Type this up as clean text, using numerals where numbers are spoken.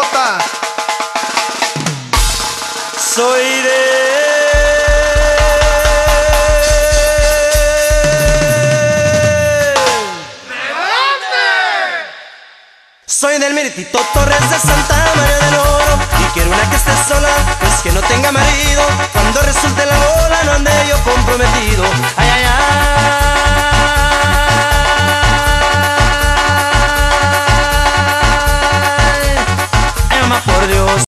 Jota. Soy Soy del Meritito Torres de Santa María del Oro y quiero una que esté sola, pues que no tenga marido. Cuando resulte la bola no ande